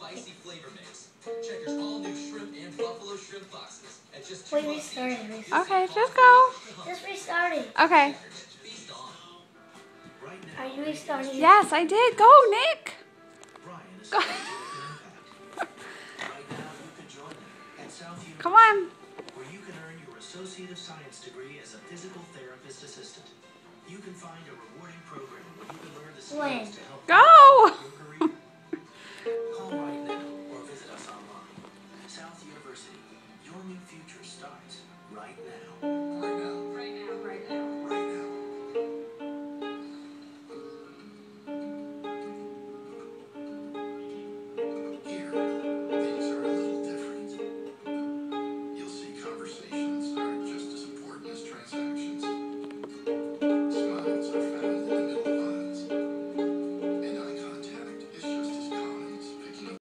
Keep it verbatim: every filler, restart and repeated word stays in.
spicy flavor mix. Checkers all new shrimp and buffalo shrimp boxes at just two Wait, bucks each. restarting. restarting. Okay, just go. Just restarting. Okay. Feast on. Are you restarting? Yes, I did. Go, Nick. Go. Come on. Where you can earn your Associate of Science degree as a physical therapist assistant. You can find a rewarding program where you can learn the skills When? to help Go. your career.